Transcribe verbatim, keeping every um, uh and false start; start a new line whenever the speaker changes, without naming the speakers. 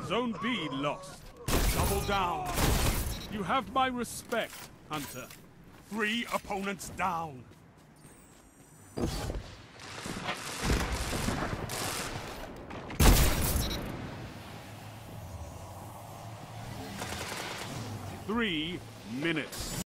Zone B lost. Double down. You have my respect, Hunter. Three opponents down. Three minutes.